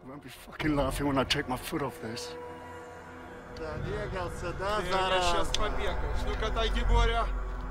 You won't be fucking laughing when I take my foot off this. Добегался, да, Я зараза? сейчас побегаешь. Ну-ка, отойди, Боря.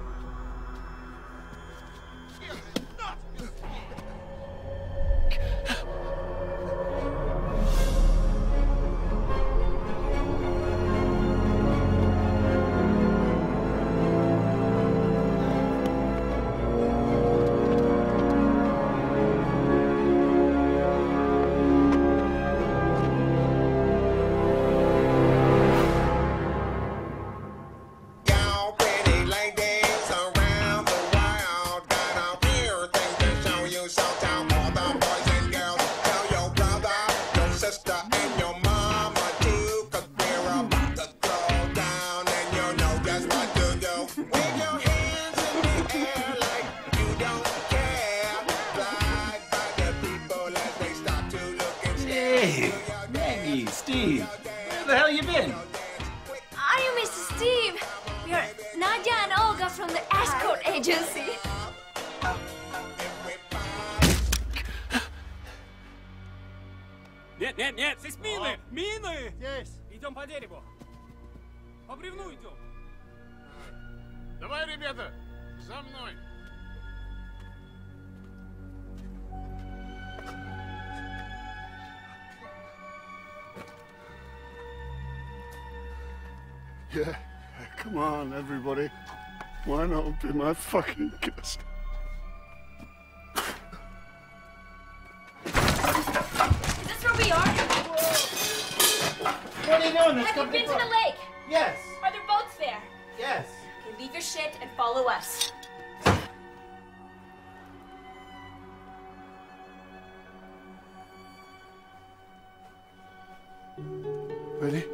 Hey, Maggie, Steve, where the hell you been? Are you Mr. Steve? We are Nadia and Olga from the escort agency. Нет, нет, нет, здесь мины! Мины! Здесь. Идем по дереву. По бревну идем. Давай, ребята, за мной. Yeah, come on, everybody. Why not be my fucking guest? Is this where we are? What are you doing? Let's Have go you been to the lake? Yes. Are there boats there? Yes. Okay, leave your shit and follow us. Ready?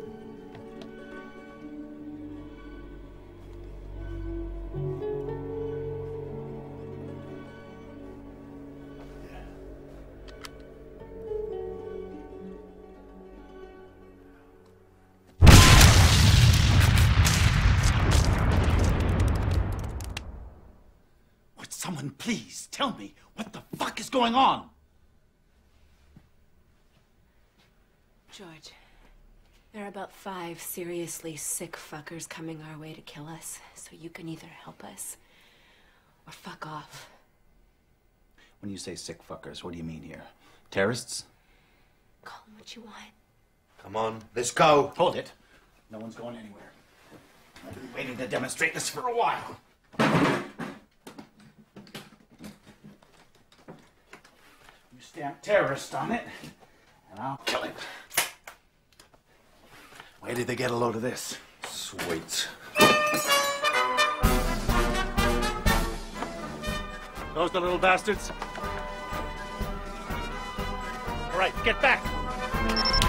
Would someone please tell me what the fuck is going on? George, there are about 5 seriously sick fuckers coming our way to kill us, so you can either help us or fuck off. When you say sick fuckers, what do you mean here? Terrorists? Call them what you want. Come on, let's go. Hold it. No one's going anywhere. I've been waiting to demonstrate this for a while. You stamp terrorist on it, and I'll kill it. Where did they get a load of this? Sweet. Those the little bastards? All right, get back!